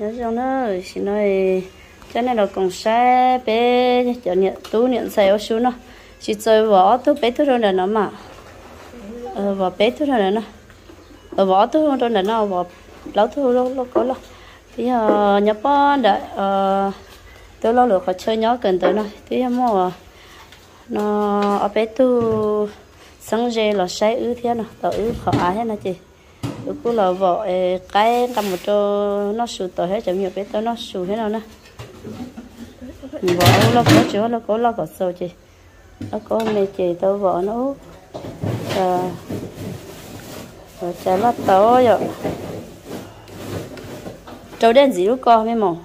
nhớ cho nó xin nói cho nên là còn sai bé cho nhận tú nhận sai ở xuống nó chỉ chơi võ tú bé tú rồi là nó mà võ bé tú rồi là nó võ tú rồi là nó võ lão tú lo có lo thì nhập bọn đã tôi lo được họ chơi nhỏ cần tới nó thì mà nó ở bé tú sáng giờ là sai ư thế nào tao ư khó ai hết nè chị cứ là vợ cái cầm một chỗ nó sụt tỏi hết chấm nhiều bé tao nó sụt hết nào nè vợ nó có chỗ nó có sâu chị nó có mẹ chị tao vợ nó chả lát tao rồi trâu đen gì lúc con mấy mỏ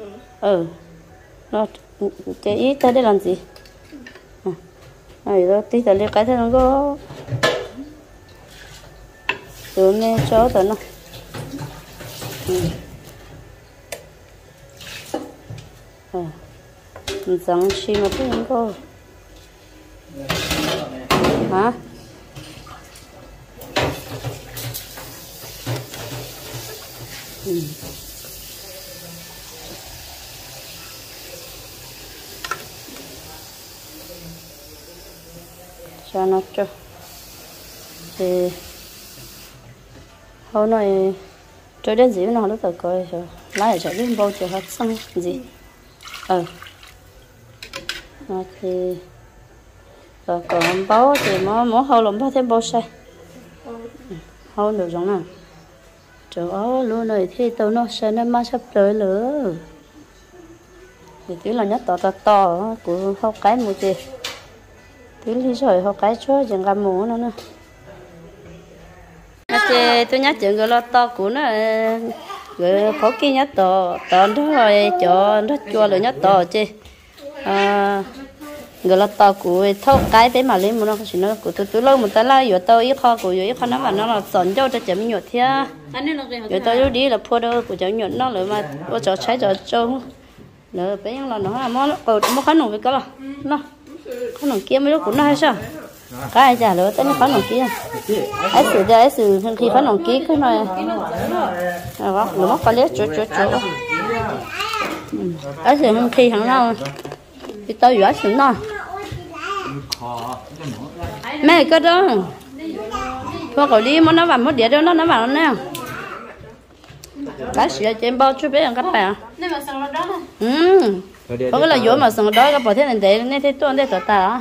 nó cái ít tới đây làm gì rồi tí tới đây cái thế nó có rồi nghe chó tới nó rằng chi mà thấy không có hả cho nó cho thì hôm nay chơi đến gì nó lúc tới coi rồi lái ở bên bao giờ hết xong gì nó thì còn bao thì mỗi hầu lồng bao thêm bao say hầu được giống nào trời ơi luôn này thì tao nó sẽ nên mang sắp tới nữa thì tí là nhất to của hầu cái một gì tí lý rồi hầu cái chúa chẳng làm mũ nữa nè chị tôi nhắc chuyện cái lo to của nó người khó kia nhắc to đó rồi cho nó chua rồi nhắc to chị người lo to của thâu cái bé mà lên một nó chỉ nó của tôi lâu một tay la vừa tôi ít kho của ít kho nó mà nó là sẵn cho chấm nhột thế rồi tôi đi là phô đâu của chấm nhột nó rồi mà tôi cho trái cho trâu nữa bé là nó là món còn khá nồng với cái là nó khá nồng kia mấy lúc của nó hay sao cái chả lỡ tới nó khá nồng kia ấy xử khi khá nồng kia cái này đó nó móc cái lết chỗ ấy xử khi thằng nào thì tôi vừa xử nó mẹ cái đó thôi cậu đi muốn nó vào mất đĩa đó nó vào nè cái sữa trên bao chút bé các bạn có cái là dối mà sừng đó các bạn thế này để nên thế tôi đây ta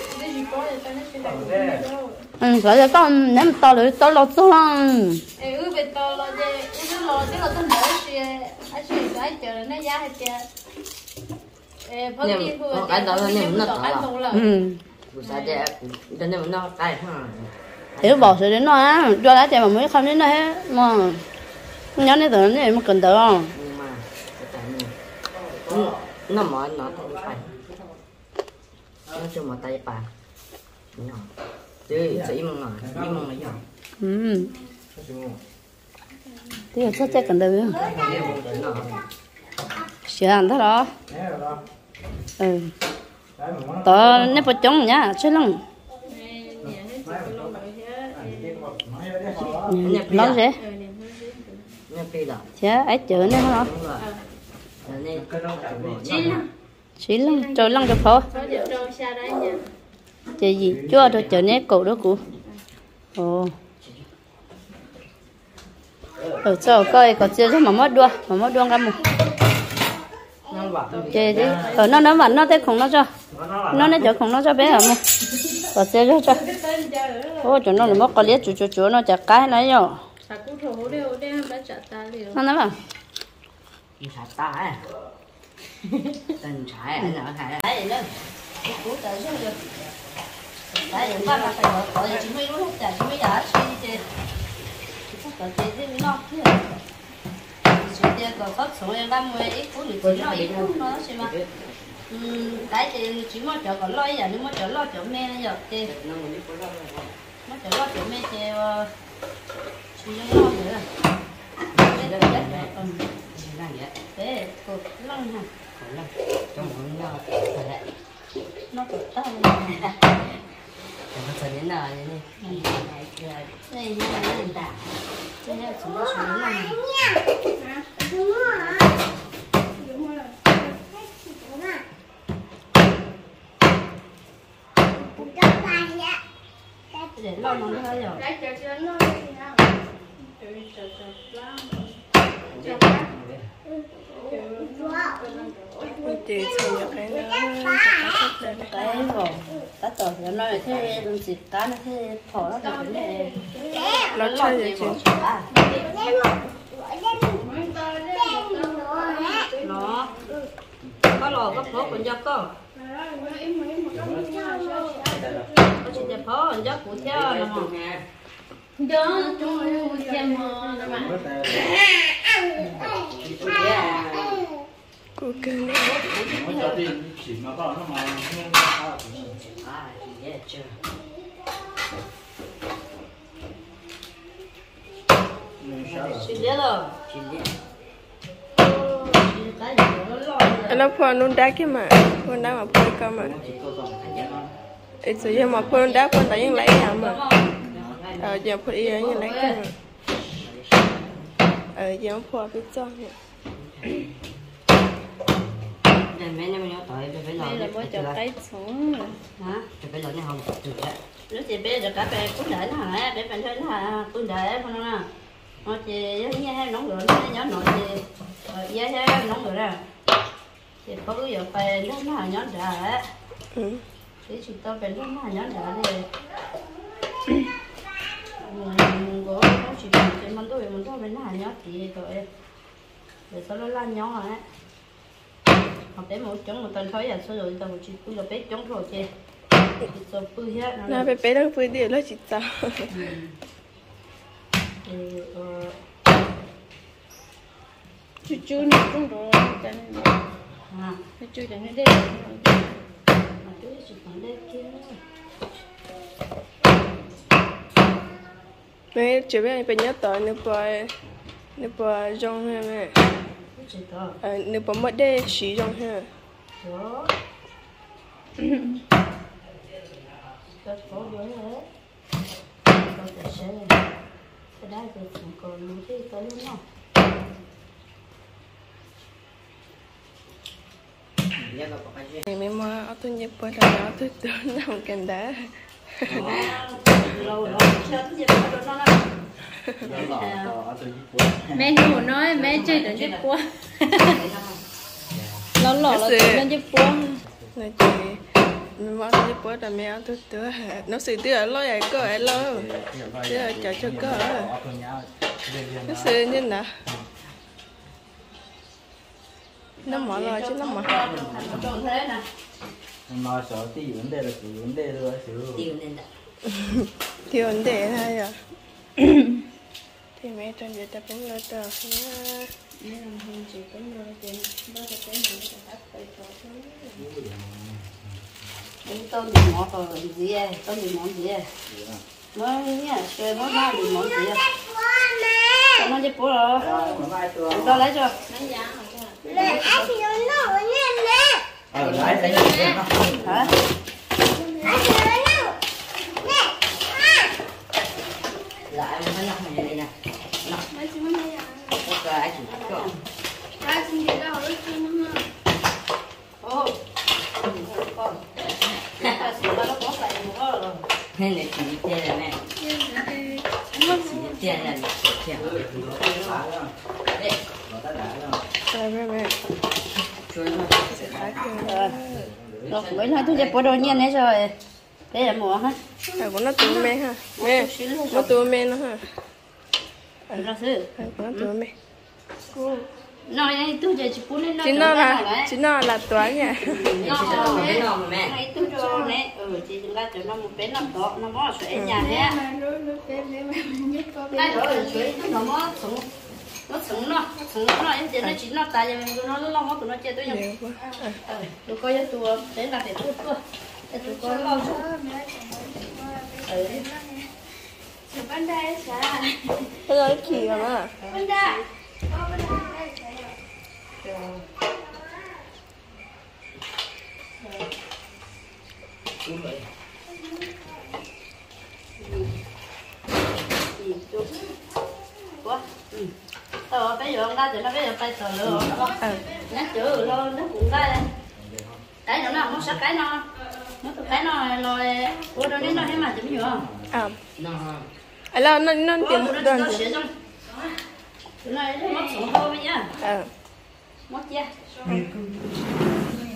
phải là con ném to rồi to lọt xong thì bỏ sự đến nó á cho lá chè mà mới không đến nó hết mà nhớ đến từ này mà cần được không nó mở nó tay phải nó cho mở tay bà chứ chỉ mong mấy giờ thì là chắc cần được sửa ăn thế đó tớ nếp bột trống nhá chơi lắm lâu thế chứ ấy chữa nữa hả chỉ lắm trời lắm được thôi chơi gì chúa tôi chữa nếp cổ đó cụ sao coi có chơi cho mà mất đua cái một chơi đi nó vẫn nó thấy không nó cho nó chỗ không nó cho bé hả mà có chơi cho chỗ nó là mất có liếc chỗ nó chả cái này rồi nó nói mà chả ta ấy tình trái anh ở hải ấy nữa cú tới rồi đấy ba là phải gọi chỉ mấy lúc chả chỉ mấy giờ suy có chơi thêm nó chứ suy tiền có phát số em 30 ít cú thì chỉ nó ít cú nó xem mà cái thì chỉ mới cho còn lo giờ nếu mới cho lo cho mẹ giờ thì mới cho lo cho mẹ thì suy nó nữa để được đấy thế cô lăng ha trong nó phải nó cực tao nó sẽ đến nào đây đây nha đây chúng ta chúng nó xuống này chị thường nhập cái nó cái vỏ cá tỏi nó nói thế làm gì cá nó thế phở nó được cái nó chơi gì chị nó có lò có phở còn do có chỉ để phở còn do cụ theo là mà đó chúng xem mà cô kêu này nó phơi nôn đá kia mà phơi đá mà phơi cơ mà ít rồi mà phơi đá phơi tại những lấy nhà mà giờ phơi yên như lấy cơ mà giờ phơi biết cho nè mấy năm nhỏ tuổi phải lo là mới cho cái xuống hả phải lo nhà không được đấy nếu chị bé được cả bé cũng để nó hả để bạn thấy nó hả cũng để con nó nó chị nhé hay nóng lửa nó nhỏ nội chị giá hay nóng lửa ra chị có cái giờ phải nó hả nhỏ đã để chị tao phải nó hả nhỏ đã đi có chị mình tôi phải nó hả nhỏ chị rồi để sau nó lan nhỏ hả học để một chống một tuần thôi à số rồi tao chỉ cứ là bé chống rồi chị rồi bươi hết nó bé đang bươi đi là chị sao chú nó cũng rồi cho nên chú chẳng nên đây mà chú chỉ còn đây kia mẹ chỉ biết anh nhớ tới nếu bà rong ha mẹ nếu bà mất đây xí rong ha đó có đứa hết có thể sẽ cái đó thì cũng còn một cái tới luôn không mẹ mà ở tôi nhập bà là ở tôi tưởng nằm kèm đá lâu rồi chưa tôi nhập bà nó mẹ ngủ nói mẹ chơi đến giúp quá lâu lỏ là đến giúp quá này chị mẹ mà tôi giúp quá là mẹ ở tôi tưởng nó xử tư ở lo vậy cơ ấy lo chứ chờ cho cơ nó xử như nào nó mở rồi chứ nó mở nói sợ tí vấn đề là chỉ vấn đề thôi thì vấn đề hay à thì mẹ trong giờ tập cũng lo tờ nha mấy năm hôm chị cũng lo tiền đó là cái này là bắt tay cho tôi bị mỏ rồi gì à tôi bị mỏ gì à nó nhá chơi nó ba bị mỏ gì à nó đi bố rồi tôi lấy cho lấy hả lại mới làm này đây nè cái gì đó hay là chỉ tiền này mẹ chỉ tiền là tiền rồi mẹ rồi mới nói tôi sẽ bố đồ nhiên đấy rồi đây là mùa hả của nó tụi mẹ ha mẹ nó tụi mẹ nó ha nó sư của nó tụi mẹ nói tôi giờ chỉ bố lên chỉ nó là toán nha này tôi cho nè chị đừng ra cho nó một bé nó to nó mót sữa nhà nhé đây rồi sữa nó mót súng nó em chỉ nó chỉ nó tại vì nó lo mót của nó chơi tôi nhỉ tôi coi cho tôi đến là để tôi tôi coi lo chút bây giờ kỳ rồi mà quá bây giờ ra thì nó bây giờ tay sờ lửa nó chữ luôn nó cũng cái nó không sắc cái nó cái nó rồi của nó đến nó hết mà chấm nhiều không là nó tìm một đơn nó sửa xong nó mất sủng thôi nhá mất chưa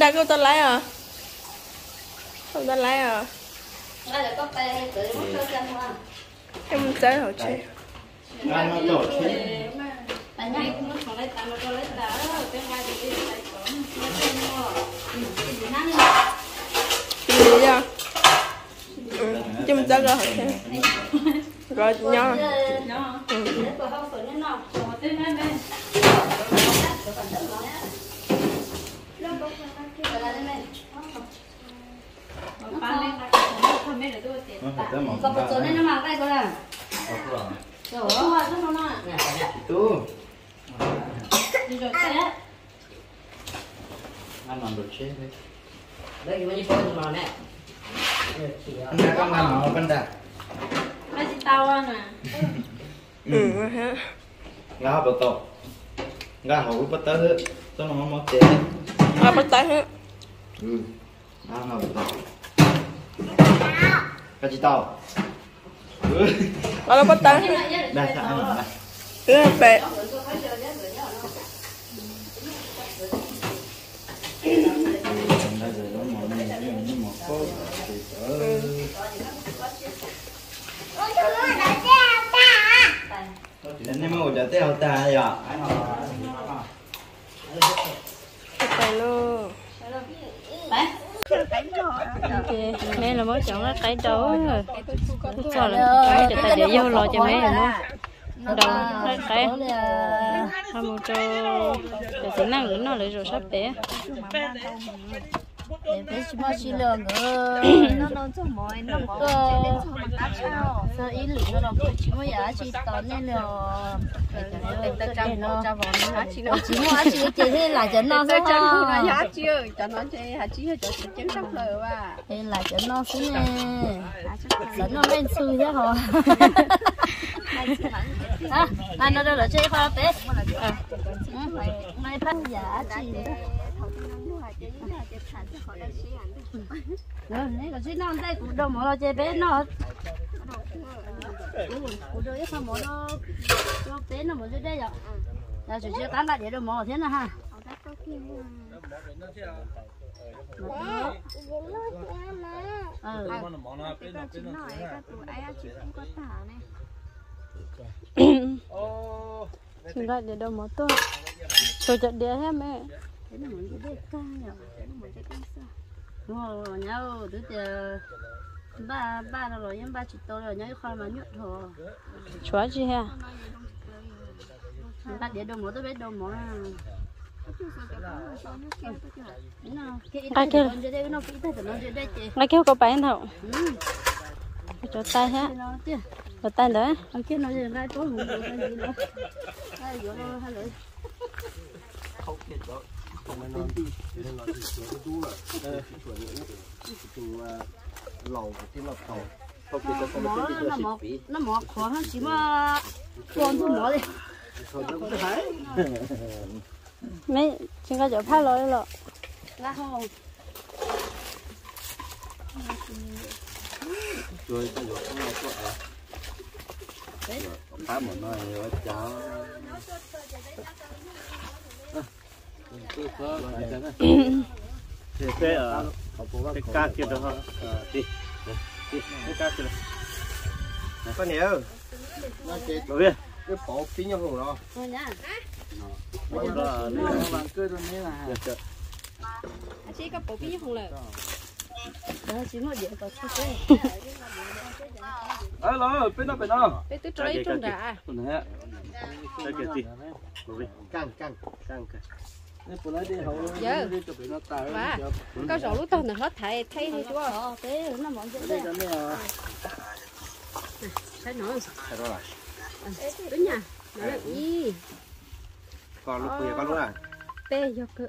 đã có tên lấy à? Không tên lấy à? đây là có tay tự mất cho chân mà Em chơi hả chị? Ăn nó đổ chứ. tại nhá cũng nó còn lấy tao nó cho lấy tao đó bên ngoài thì đi lại có nó tên mua cái gì nát đi Gì vậy? Chứ mình chơi rồi hả chị? Rồi nhau. để có không phải nên nào một tên này bên có một số nên nó mang tay có là rồi hoa rất nó Itu. đi rồi té Ăn làm đồ chết đấy. Đây cái gì phơi mà nè. Anh đã có ăn nó bên đã. mấy chị tao ăn à Ha. Gà bờ tổ. Gà hổ bắt tới hết. Tôi nó mất chết. Bắt tay hết. Gà bờ tổ. Cái gì tao? Nó bắt tay hết. Đây sao ăn này. Rất bẹ. Đây rồi nó mỏ này nó mỏ khô. Nên mà udah teh hotel ya. Tay luôn. mẹ là mới chọn cái cái đó rồi sao là cái cho ta để vô lo cho mẹ rồi đâu cái hai một cho để tính năng nó lại rồi sắp bé bé chỉ mua xí lợn nó cho mọi nó có lên cho mà cá chao sao ý lửa nó đâu chỉ mua giá chỉ tốn nên là ta trăm nó cho vào nó chỉ mua chỉ thế là cho nó thôi ha giá chưa cho nó chơi hả chỉ cho chén sắp lời và thế là cho nó xí nè dẫn nó lên xui thế hả à nó đâu là chơi khoa bé mày phát giá chỉ rồi này có chuyện nào đây cũng đâu mà lo chơi bé nó cũng đâu ít không mà nó cho bé nó một chút đây rồi là chỉ chưa tán lại để đâu mà thế nào ha chúng ta để đâu mà tôi cho chợ đĩa hết mẹ thế là mình cái ca rồi đúng rồi nhau từ từ ba nó rồi nhưng ba chỉ tôi rồi nhau khoa mà nhut thôi chúa gì ha ba để đâu mà tôi biết đâu mà ngay kêu có bán thầu cho tay ha cho tay đấy kia nó giờ ra tối ngủ cái gì nữa ai vừa nó hay lợi không biết đó không ai nói nên là chỉ cái chú là chuẩn những lầu cái lầu tàu không biết có một cái gì đó xịt nó mọt khó hơn chỉ mà con thôi mọt đi mấy chúng ta chở phát lối rồi ra không rồi cái rồi không ai có phá một nơi rồi cháu Thế ở cái cá kia được không? Đi. Cái cá kia. Con nhiều. nó chết Đối biết. cái bộ phí nhau rồi đó thôi nhá nó là nó làm cơ đó này là chỉ có bộ phí không lời đó chỉ một điểm có chút đấy Alo, bên đó. bé tôi chơi trong đã Nè. Đây kìa gì? căng cái bộ này đi hậu đi chụp nó tài và có rõ lúc tao nó hết thấy hay chú ạ thế nó mỏng đây cái này thấy nói thấy rồi đúng nha nó là gì còn lúc kia con luôn à bé vô cự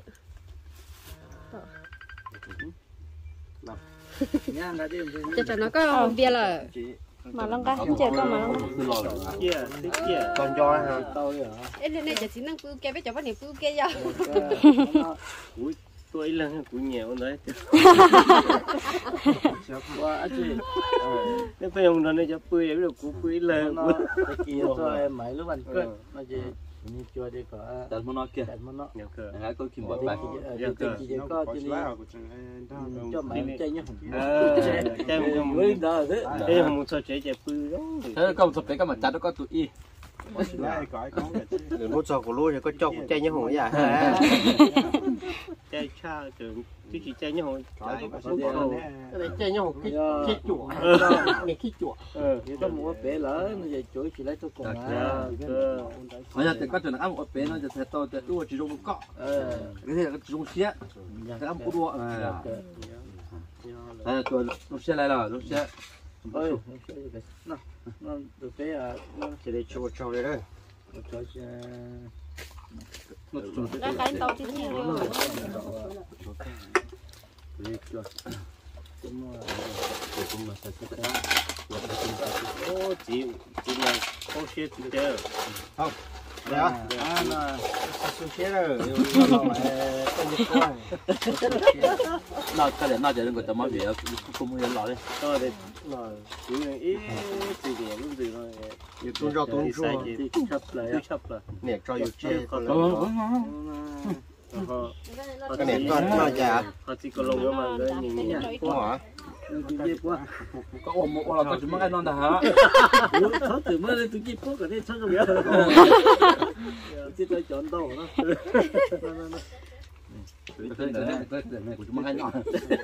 nha đã đi cho nó có bia là mà lông cá không chơi con mà lông con cho hả tôi hả ấy lên này chỉ năng cứ kia với cho bắt niệm cứ kia cho tôi lần của nhiều đấy quá chị cái phim đó này cho bươi được của bươi lần kia rồi mấy lúc ăn cơm mà chị นี่จัวได้ก็แต่มันนอกเกี่ยแต่มันเนาะ nhiều cờ นะครับก็กินบ่ไป giờ cờ nó có chỉ cho mày chơi nhá chơi không với đó thế chơi không sao chơi chơi pư đó เออก็สเปกก็มาจัดแล้วก็ตุอี rồi nó cho của lúa thì có cho chơi nhá hổ vậy chơi cha trường chứ chỉ chơi nhau chơi nhá hổ cái chuột nghe cái chuột thì có mua bé lỡ nó về chuỗi chỉ lấy tôi còn bây giờ thì có chuyện ăn một bé nóจะเทโตจะดูจีจงก็cái này làจีจงเสียcái ănกูตัวลูกเสียอะไรล่ะลูกเสีย ơi nó được cái nó chỉ để cho trâu đây đấy cho ra cái tàu tí tí rồi ô chỉ là có xe thì chơi không đó nó số xe rồi 那个人那家人个怎么别不没人老的， thôi để mà chỉ là ít gì để lúc gì thôi nhiều tôn rau tôn rau thì chấp là nè cho nhiều chơi còn cái này con già họ chỉ có lông mà cái nhìn quá có ôm một là có chúng nó non đã hả? nó từ mới lên từ kia phố cái này sao không biết chỉ tôi chọn đâu nó cái này của chúng nó nhỏ,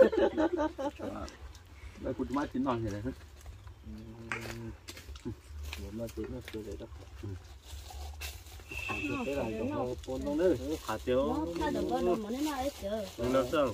đây của chúng nó chín non gì đấy, nó chỉ nó chơi đấy đó cái này nó phun trong đấy hạt tiêu nó sao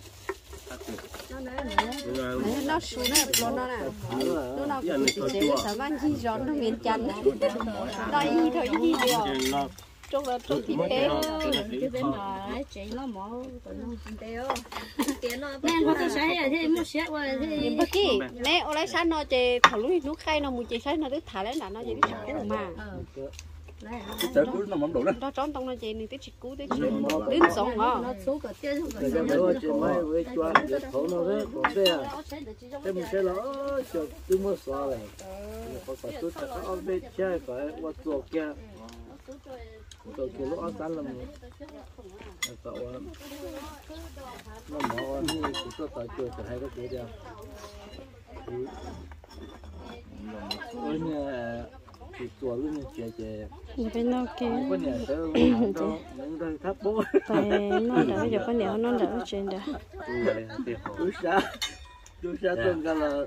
nó xuống này nó nè nó nào cũng chỉ chế là ban chi gió nó miền chăn đây thôi gì điều trong là trong thịt bé cái bên mà chị nó mỏ tiêu tiền nó nên có cái sấy à thế mua sấy qua thế bất kỳ nè ở đây sáng nó chế thảo lúc nó khai nó muốn chế sấy nó đứt thả lên là nó chế biết chặt mà tới cuối nó mắm đủ đó, đó trốn trong nó chế nên tích cú tích đến sống hả nó xuống cái tiền không cái đó chỉ mấy với cho để thấu nó đấy còn đây à cái mình sẽ lỡ cho tôi mua xóa này có phải tôi chắc có biết chơi phải qua chuột kia tôi kia lúc ăn sáng làm cậu nó mỏ như tôi tại chuột thì hay có gì đâu ôi nè thì chuột luôn chơi chơi bên nó kia có nhà tớ những đây tháp bố tại nó đã bây giờ có nhiều nó đã trên đó tôi sao tôi ra là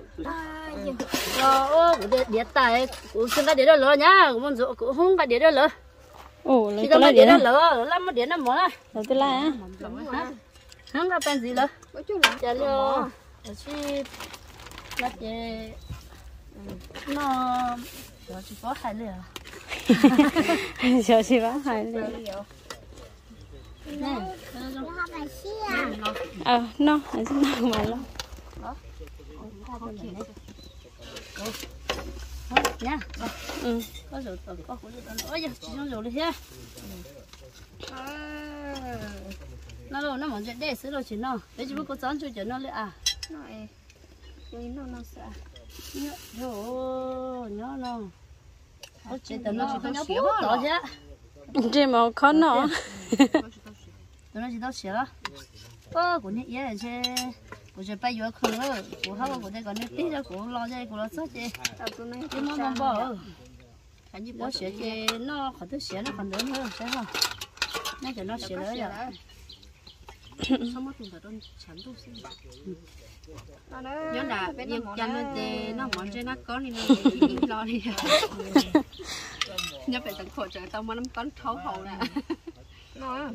ô điện tài cũng xin cái điện đó lỡ nhá cũng muốn dụ cũng không cái điện đó lỡ ồ khi tao điện đó lỡ làm một điện nó mở rồi tôi lại á không có bên gì lỡ chả lỡ chỉ là cái nó chỉ có hai lửa giờ chỉ bán hai lửa nè nó hay gì nào mà lo nha có rồi có ôi giờ chỉ trong rồi đi thế nó đâu nó mỏng chuyện đấy xứ đâu chỉ nó đấy chỉ có chán chơi chuyện nóเลยà nó sợ nhớ nó chỉ tao nó chỉ tao xỉa đó chứ chỉ mà khó nó tao nó chỉ tao xỉa của nít vậy chứ của chơi bay vô khơi của họ của đây còn nít tí ra của lo chơi của lo sót chơi chứ nó bỏ cái gì bỏ xỉa chơi nó khỏi thứ xỉa nó còn lớn hơn phải không nó cho nó xỉa nữa rồi sao mà tụi tao chán tụi xỉa nhớ là nhiều chăn nó chơi nó món chơi nó có nên nó lo đi nhớ phải tận khổ trời tao mà nó có thấu hậu nè nói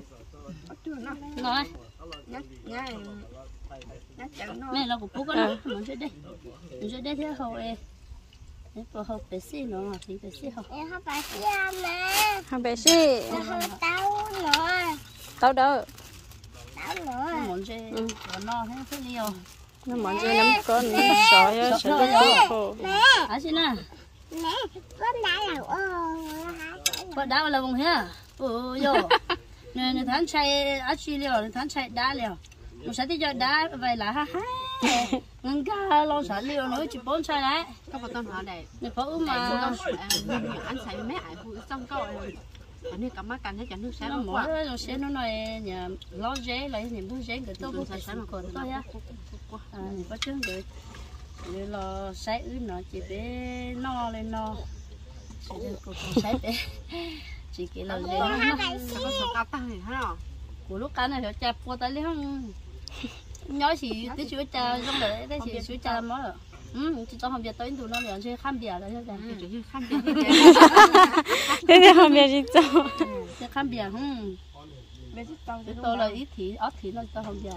mẹ nó cũng bố con món chơi đây thế hậu em nếu có hậu bé xí nó thì bé xí hậu em không phải xí nè không bé xí tao nữa tao đâu món chơi nó thế nhiều nó món chơi nó có nó sỏi nó khổ à xin nè con đã là con đá là vùng hết ôi yo nè tháng chạy ở chi liều tháng chạy đá liều một sáng thì cho đá vậy là ha ngân ca lo sợ liều nữa chỉ 4 chạy đấy các bạn toàn hỏi này để có mà ăn xài mấy ai phụ xong câu cái này cắm mắt cắn hết cái nước sáng nó nó mỗi quá nó sẽ nó nói nhà lo dễ lại nhà mua dễ người tôi có thể sáng mà còn thôi á có chứ được như là sấy ướt nó chỉ để no lên no chỉ được còn sấy để chỉ cái là dễ nó có số cao tăng này hả của lúc cá này phải chặt qua tới liền nói gì tí chú cha trong đấy đấy chỉ chú cha mới rồi chỉ cho hôm giờ tới tụi nó liền chơi khăm bìa rồi chứ chỉ khăn bìa cái này không biết gì cho chơi khăm bìa tôi là ít thì ót thì nó cho hôm giờ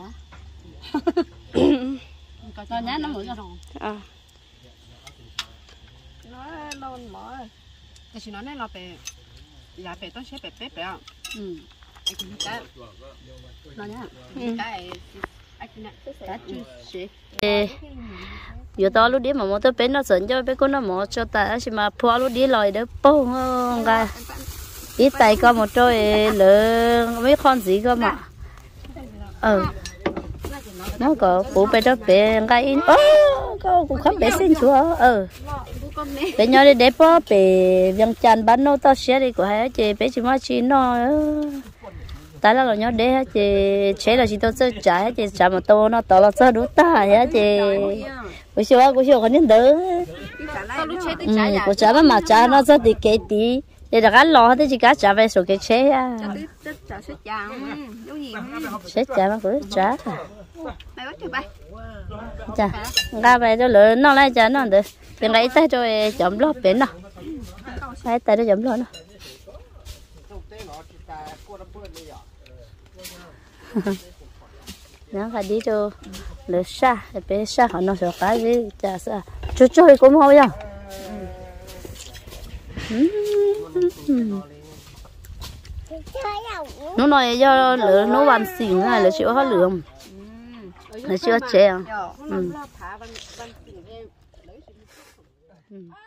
nó nhá nó mũi rồi nó non mỏ cái gì nó này là về giá về tôi sẽ về bếp đấy ạ cái nó nhá cái giờ tao lúc đi mà mua tôi bên nó dẫn cho bên con nó mua cho ta chỉ mà phua lúc đi lời đó bông gai ít tay có một trôi lợn mấy con gì cơ mà nó có phụ bên đó bên gai in có cũng không để xin chúa bên nhau đi để bó về viên chăn bán nô tao xé đi của hai chị bé chỉ mà chỉ nó tại là nhau để chị chế là chị tôi sẽ trả chị trả một tô nó tao là sao đủ ta hả chị buổi chiều còn đến đỡ của trả mà trả nó rất thì kế tí để là gắn lò thì chỉ cá trả về số cái chế à chế trả mà cứ trả chả ra về cho lỡ nó lại trả nó được tiền lấy tay rồi chấm lót bên nào lấy tay nó chấm lót nó nó phải đi cho lỡ xa bé xa họ nó sợ cái gì chả sợ chú chơi cũng không nhau nó nói do lỡ nó hoàn xỉn hay là chịu hết lượng là chưa chế à